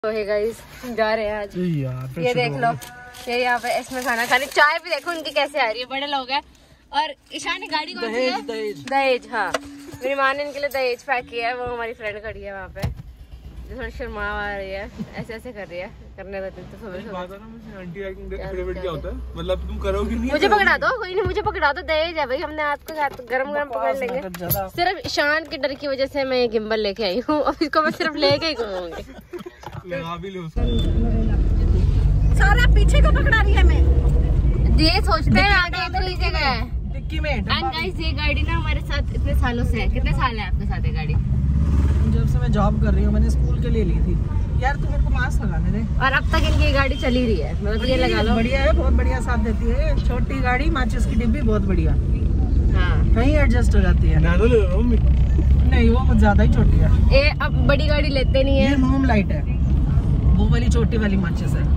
तो है गाइस, जा रहे हैं आज। ये देख लो, ये यहाँ पे इसमें खाना खाने, चाय भी देखो उनकी कैसे आ रही है, बड़े लोग हैं। और ईशान ने गाड़ी कौन सी है? दहेज। हाँ, मेरी माँ ने इनके लिए दहेज पैक किया है। वो हमारी फ्रेंड खड़ी है वहाँ पे, जो थोड़ी शर्मा आ रही है, ऐसे ऐसे कर रही है, करने देती तो सुबह मतलब तुम करोगी नहीं। मुझे पकड़ा दो, कोई नहीं, मुझे पकड़ा दो, दहेज है भाई, हमने आपको गरम गरम पकड़ लेंगे। सिर्फ ईशान के डर की वजह से मैं ये गिम्बल लेके आई हूँ, और इसको मैं सिर्फ लेके ही घूमूंगी। सारा पीछे को पकड़ा रही है। मैं ये सोचते हैं आगे इधर ही जगह है डिक्की में। एंड गाइस, ये गाड़ी ना हमारे साथ इतने सालों से है। कितने साल है आपके साथ ये गाड़ी? जब से मैं जॉब कर रही हूँ, मैंने स्कूल के लिए ली थी। यार तुम मेरे को मास्क लगाने दे। और अब तक इनकी गाड़ी चली रही है, मतलब ये लगा लो। बढ़िया है, बहुत बढ़िया साथ देती है। छोटी गाड़ी, माचिस की डिब्बी, बहुत बढ़िया। हाँ, कहीं एडजस्ट हो जाती है। नहीं, वो कुछ ज्यादा ही छोटी है। ये अब बड़ी गाड़ी लेते नहीं है। ये मूम लाइट है, वो वाली छोटी वाली माचिस है।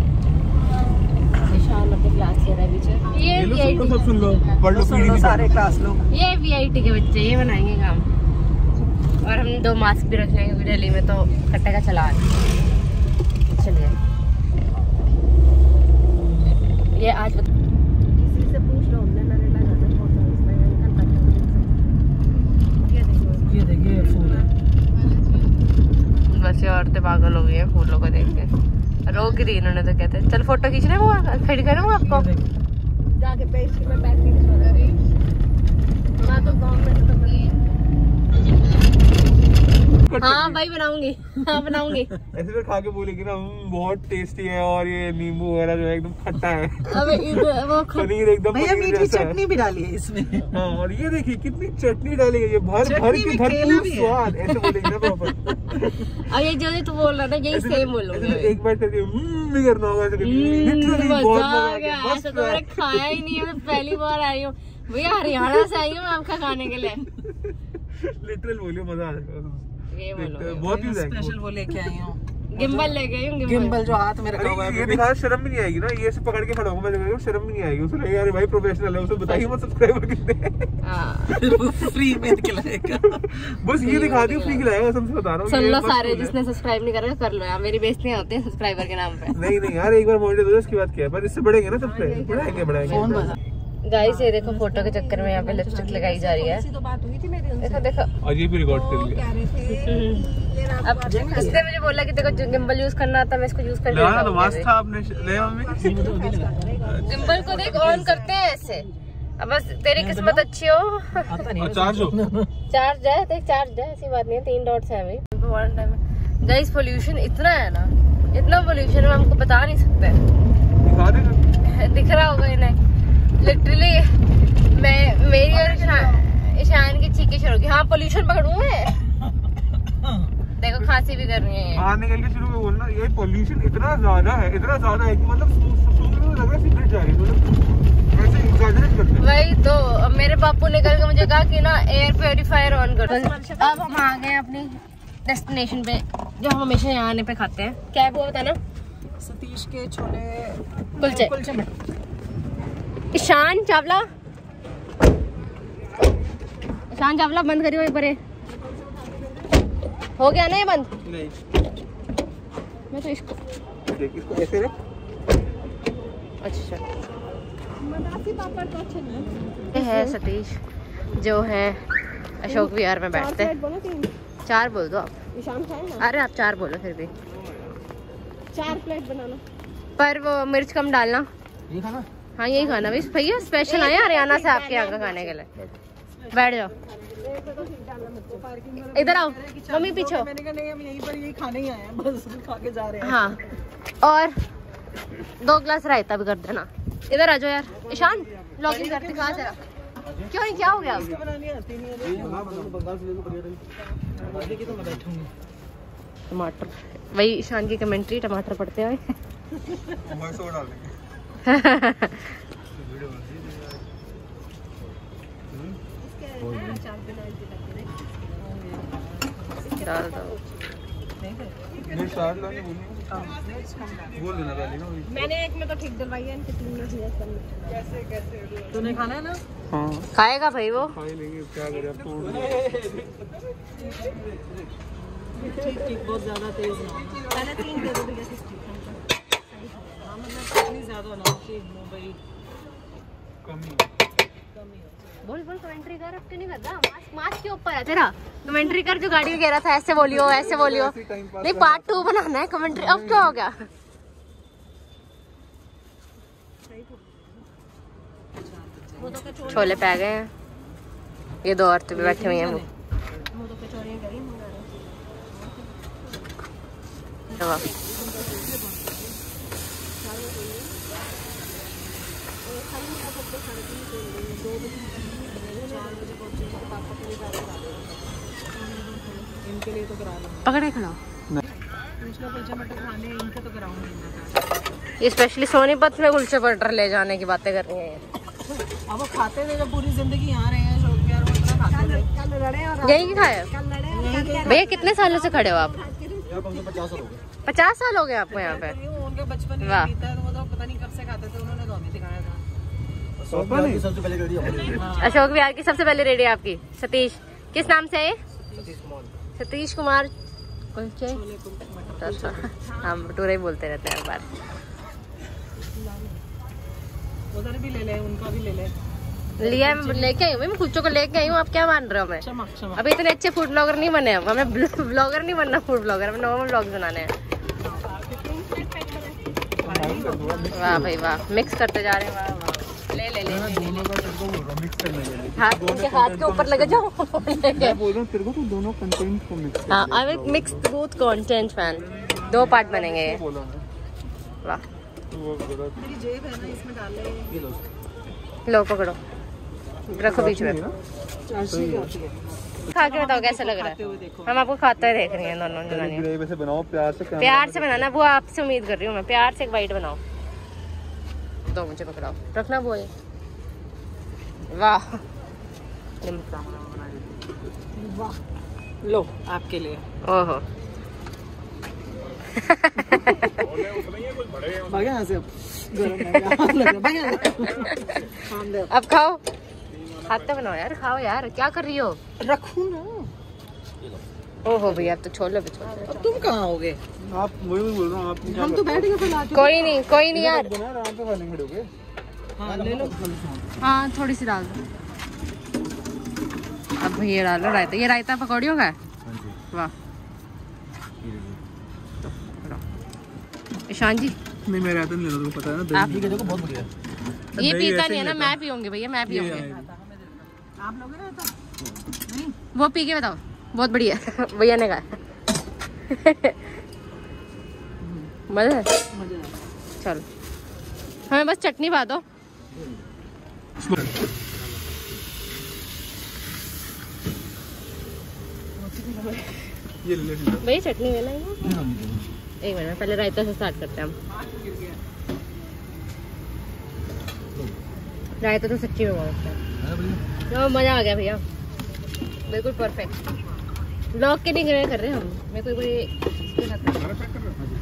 ये सारे क्लास लोग, ये वीआईटी के बच्चे, ये बनाएंगे काम। और हम 2 मास्क भी रख लेंगे, क्योंकि दिल्ली में तो कट्टे का चलान। चलिए, ये आज किसी से पूछ लो, हमने नरेला जाना ये देखिए फूल है। बस ये औरतें पागल हो गई हैं फूलों को देख के, रोक रही इन्होंने तो कहते चल फोटो खींच रहे हैं, खड़ी करूँ आपको जाके पेस्ट्री में बैठ के तो गाँव में तो हाँ भाई बनाऊंगी, हाँ बनाऊंगी। ऐसे तो खा के बोलेगी ना बहुत टेस्टी है, और ये नींबू वगैरह जो है एकदम खट्टा है। अबे वो पनीर एकदम भैया मीठी चटनी भी डाली है इसमें। हाँ, और ये देखिए कितनी चटनी डाली है, ये भर भर के भरपूर स्वाद, ऐसे बोलेगी ना प्रॉपर। अब ये जो तू बोल रहा था यही सेम बोलूंगा। एक बार करके भी करना होगा, ऐसे तो मैंने खाया ही नहीं है, मैं पहली बार आई हूँ भैया, हरियाणा से आई हूँ मैं आपका खाने के लिए। लिटरल बोलियो, मजा आ जाएगा। ये बोलो, बहुत ही स्पेशल वो लेके आई हूँ, गिम्बल ले गई हूँ। गिम्बल जो हाथ में रखा हुआ है, ये दिखा शर्म भी नहीं आएगी ना, ये से पकड़ के खड़ा होगा मैं, शर्म भी नहीं आएगी उसे, यार भाई प्रोफेशनल है, उसे बताइए मत सब्सक्राइबर कितने फ्री में खिलाएगा। बस ये दिखा दी फ्री खिलाएगा, सबसे बता रहा हूँ। सुन लो सारे, जिसने सब्सक्राइब नहीं करा कर लो यार, मेरी बेइज्जती होती है सब्सक्राइबर के नाम पे। नहीं यार, एक बार मोनिटाइज हो जाए उसकी बात क्या है, पर इससे बढ़ेंगे ना सब्सक्राइब, बढ़ाएंगे। गाइस ये देखो, फोटो के चक्कर में यहाँ पे लिपस्टिक लगाई जा रही है। देखो देखो, और ये भी रिकॉर्ड कर लिया। अब इसने मुझे बोला कि देखो गिम्बल यूज करना था, मैं इसको यूज कर लेता हूं। मस्त था आपने ले मम्मी। गिम्बल को देख ऑन करते हैं ऐसे। अब बस तेरी किस्मत अच्छी हो। चार्ज है, देख चार्ज है, ऐसी बात नहीं है, 3 डॉट्स है अभी। गाइस पोल्यूशन इतना है ना, इतना पोल्यूशन हम आपको बता नहीं सकते। दिख रहा होगा इन्हें, लिटरली मेरी और ईशान की चीखें शुरू की। हाँ, पोल्यूशन पकड़ूं मैं। देखो खांसी भी कर रही है, बाहर निकल के शुरू में बोलना, ये पोल्यूशन इतना ज्यादा है कि मतलब सूंघने में लग रहा है सिगरेट जा रही है, मतलब ऐसे एग्जैजरेट करते हैं। वही तो, अब मेरे बापू ने कल के मुझे कहा कि ना एयर प्योरीफायर ऑन कर। अब हम आ गए अपनी डेस्टिनेशन पे, जो हम हमेशा यहाँ आने पे खाते हैं। क्या है वो बताना? सतीश के छोले कुलचे में। ईशान चावला बंद करियो एक बार। हो गया ना ये बंद? नहीं, मैं तो इसको ऐसे रख। अच्छा, ये है सतीश, जो है अशोक विहार में बैठते हैं। 4 बोल दो आप। अरे आप 4 बोलो, फिर भी 4 प्लेट बनाना, पर वो मिर्च कम डालना। ये खाना? हाँ यही खाना भैया, स्पेशल आए हरियाणा से आपके यहाँ का खाने के लिए। बैठ जाओ, इधर आओ मम्मी पीछे। मैंने कहा नहीं, हम यहीं पर यही खाने ही आए हैं, बस खा के जा रहे हैं। हाँ, और 2 ग्लास रायता भी कर देना। इधर आ जाओ यार ईशान, लॉगिन करते कहाँ से? क्यों नहीं, क्या हो गया? टमाटर, वही ईशान की कमेंट्री, टमाटर पड़ते हुए। डाल दो। मैंने एक में तो ठीक डलवाई है, इनके 3 में। तूने खाना है ना? हाँ खाएगा भाई वो। खा ही लेंगे, क्या करें अब तो। ठीक, बहुत ज्यादा तेज ना हो। पहले 3 दे दो भैया। हाँ मतलब इतनी ज्यादा ना कि भाई कमी बोल कमेंट्री कर, अब क्यों नहीं कर रहा? मास्क के ऊपर है तेरा, कमेंट्री कर। जो गाड़ी में कह रहा था ऐसे बोलियो ऐसे बोलियो, नहीं पार्ट 2 बनाना है कमेंट्री। अब क्या हो गया? छोले पै गए हैं, ये 2 औरतें भी बैठी हुई हैं। इनके लिए तो करा लो, पकड़े खड़ा कुलचे मटर खाने, इनके तो कराऊंगी। ये स्पेशली सोनीपत में कुलचे मटर ले जाने की बातें कर रही हैं। अब वो खाते थे, जब पूरी जिंदगी यहाँ रहे हैं, शौक प्यार मटर खाते थे। यही खाए भैया? कितने सालों से खड़े हो आप? 50 साल हो गए आपको यहाँ पे? उनका बचपन वाह। बीता है, तो वो तो पता नहीं कब से खाते थे, उन्होंने तो हमें दिखाया था। अशोक विहार की सबसे पहले रेडी आपकी। सतीश, किस नाम से है? सतीश कुमार कुलचे। हम भटूरे ही बोलते रहते हैं हर बार। उधर भी ले ले, उनका भी ले ले। लिया, मैं लेके आई हूँ, मैं कुलचों को लेके आई हूँ। आप क्या मान रहे हो? मैं अभी इतने अच्छे फूड ब्लॉगर नहीं बने हम, हमें ब्लॉगर नहीं बनना, फूड ब्लॉगर, हमें नॉर्मल ब्लॉग बनाने हैं। वाह भाई वाह, मिक्स करते जा रहे हैं। वाह वाह, ले ले ले, हाथ के ऊपर लगे जाओ। मैं बोल रहा हूँ तेरे को, तो दोनों कंटेंट को मिक्स कर। हाँ, I will mix both content fan. 2 part बनेंगे। वाह, मेरी जेब है ना, इसमें डाल ले। लो पकड़ो, रखो बीच में। खा के बताओ कैसा लग रहा है? हम आपको खाते हुए देख रहे हैं दोनों जनानियां। ग्रेवी से बनाओ, प्यार से बनाना, वो आपसे उम्मीद कर रही हूँ मैं। प्यार से एक बाइट बनाओ। दो मुझे पकड़ाओ, रखना बोले। वाह वाह, लो आपके लिए। ओहो यहाँ से अब खाओ, खाते बनाओ यार, खाओ यार, क्या कर रही हो? रखू ना। ओहो भैया, अब तो छोले पे छोले। अब तुम कहाँ होगे? आप वही बोल रहा हूँ, आप हम तो बैठ गए फिर। कोई नहीं यार, आराम से खाने खड़े हो गए। हाँ ले लो। हाँ थोड़ी सी डाल दो। अब ये डालो रायता। ये रायता पकौड़ियों का है? वाह। ईशान जी, नहीं मैं रायता नहीं लेता, पता है ना, आप दही बहुत बढ़िया। ये पीता नहीं है ना? मैं पीऊंगी भैया, मैं पीऊंगी। आप लोग ना वो पी के बताओ, बहुत बढ़िया। भैया ने कहा। मजा है? चलो, हमें बस चटनी पा दो। ये ले ले। भैया चटनी लेना है? एक मिनट, पहले रायता से स्टार्ट करते हैं हम। रायता तो सच्ची में बहुत अच्छा है। मजा आ गया भैया, बिल्कुल परफेक्ट। ब्लॉग के नहीं कर रहे हम, मेरे को इसके साथ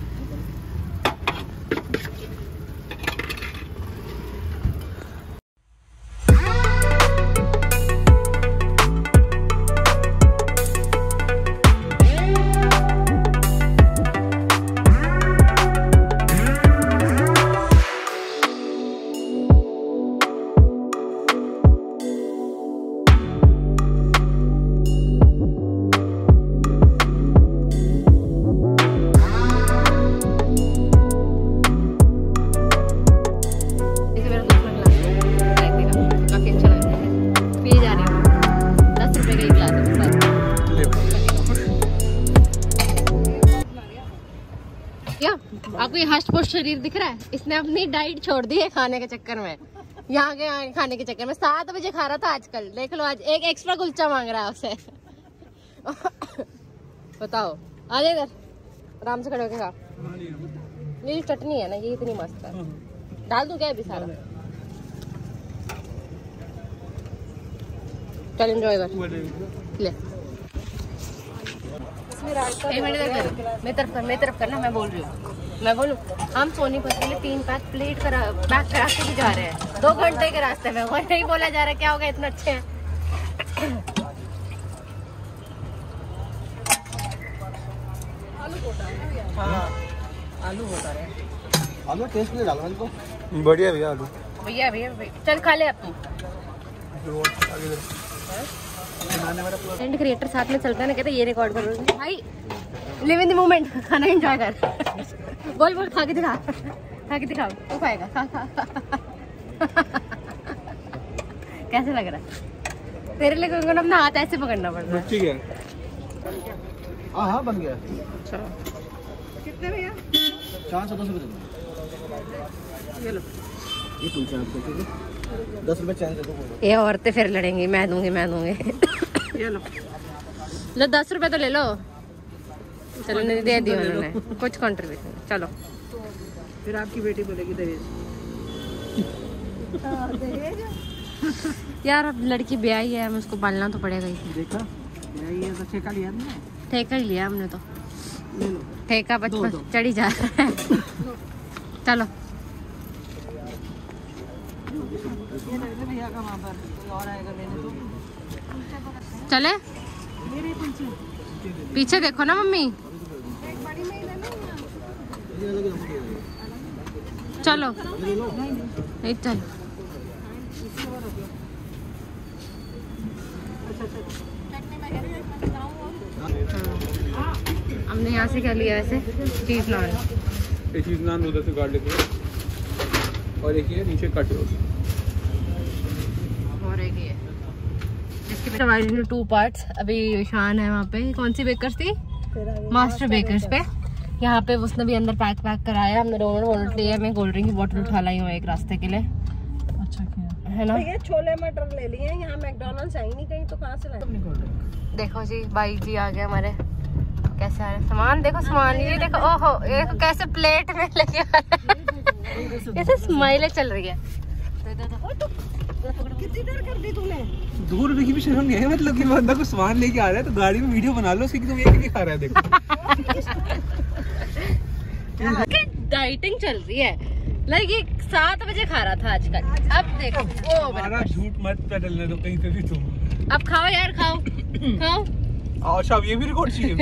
आपको ये हष्ट पुष्ट शरीर दिख रहा है? इसने अपनी डाइट छोड़ दी है खाने के चक्कर में, यहाँ के खाने के चक्कर में। 7 बजे खा रहा था आजकल, देख लो आज एक एक्स्ट्रा कुलचा मांग रहा है उससे। बताओ, आ जाए इधर, आराम से खड़े होके खा। ये चटनी है ना, ये इतनी मस्त है। डाल दूं क्या अभी सारा? चल एंजॉय कर ले। मेरी तरफ करना, मैं बोल रही हूँ। मैं बोलूँ, हम सोनीपत के लिए 3 प्लेट पैक करा के भी जा रहे हैं 2 घंटे के रास्ते में। वही नहीं बोला जा रहा क्या होगा, इतना अच्छे हैं। हाँ आलू होता है। आलू टेस्ट नहीं डाला इनको। बढ़िया भैया आलू। भैया चल खा ले आप तू। क्रिएटर साथ में चलता है ना, कहते ये रिकॉर्ड करो भाई, लिव इन द मोमेंट, खाना एंजॉय कर। बोल बोल, खा के दिखा, खा के दिखाओ। तू खाएगा, खा खा। कैसे लग रहा है तेरे लिए? कोई अपना हाथ ऐसे पकड़ना पड़ रहा है। ठीक है। हाँ बन गया। अच्छा कितने भैया? 410 रुपये। ये लो, ये पूछा आपको, ठीक है 10 रुपये चैन दे दो। ये औरतें फिर लड़ेंगी, मैं दूंगी। ये लो 10 रुपए तो ले लो। चलो नहीं दे दिया उन्होंने कुछ कंट्रीब्यूशन। चलो फिर आपकी बेटी बोलेगी दहेज। यार अब लड़की ब्याही है, हमें उसको पालना तो पड़ेगा ही। देखा ये तो ठेका लिया ना। ठेका ही लिया हमने तो। ले लो ठेका बचपन चढ़ी जा रहा है। चलो भैया का वहाँ पर कोई और आएगा लेने तो चले। पीछे देखो ना मम्मी। चलो नहीं चलो। हमने यहाँ से क्या लिया वैसे? चीज नान। एक चीज नान उधर से काट लेते हैं और एक ये नीचे कट रोटी और एक ये जिसके 2 पार्ट्स। अभी ईशान है वहाँ पे। कौन सी बेकर्स थी? मास्टर बेकर्स पे। यहाँ पे उसने भी अंदर पैक कराया। हमने डोनट लिए। मैं कोल्ड ड्रिंक की बोतल उठा लाई हूँ एक रास्ते के लिए। अच्छा किया है ना। ये छोले मटर ले लिए। यहाँ मैकडॉनल्ड्स है ही नहीं कहीं, तो कहाँ से लाए? देखो जी भाई जी आ गए हमारे। कैसे आ रहे सामान? देखो सामान ये देखो। ओहो ये कैसे प्लेट में लेके आ रहा है। कैसे स्माइलें चल रही है। कितनी देर कर दी तूने? दूर की भी शर्म नहीं है, मतलब कि बंदा को सामान लेके आ रहा है तो गाड़ी में वीडियो बना लो उसकी कि तुम ये नहीं खा रहा है। देखो डाइटिंग चल रही है। लाइक ये 7 बजे खा रहा था आजकल। अब देखो ओ मेरा झूठ मत पेडलने दो कहीं पे भी तुम। अब खाओ यार, खाओ खाओ। अच्छा अब ये भी रिकॉर्ड चाहिए।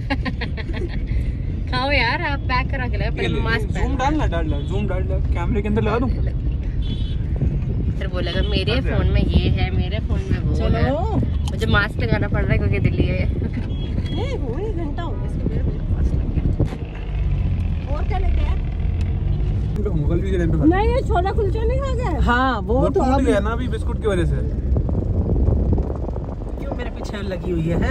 खाओ यार, आप पैक करा के लाओ। पहले मास्क जूम डालना जूम डालना कैमरे के अंदर लगा दूं। फिर बोलेगा मेरे फोन में ये है, मेरे फोन में वो है। मुझे मास्क लगाना पड़ रहा है क्योंकि दिल्ली है। नहीं वो ही घंटा हो गया इसके मेरे पास लग गया। और क्या लेके आए? मुगल भी जलेबी खा। नहीं ये छोला कुलचा नहीं खा गए? हाँ वो तो टूट गया ना अभी बिस्कुट की वजह से। क्यों मेरे पीछे लगी हुई है?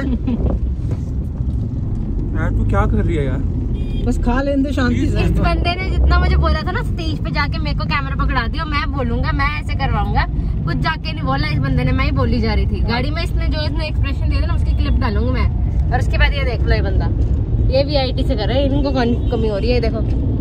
यार तू क्या कर रही है यार? बस खा लेने दे शांति से। इस बंदे ने जितना मुझे बोला था ना स्टेज पे जाके मेरे को कैमरा पकड़ा दियो, मैं बोलूंगा, मैं ऐसे करवाऊंगा। कुछ जाके नहीं बोला इस बंदे ने, मैं ही बोली जा रही थी गाड़ी में। इसने जो एक्सप्रेशन दिया था ना उसकी क्लिप डालूंगा मैं। और उसके बाद ये देख लो ये बंदा ये भी IT से कर रहा है। इनको कमी हो रही है देखो।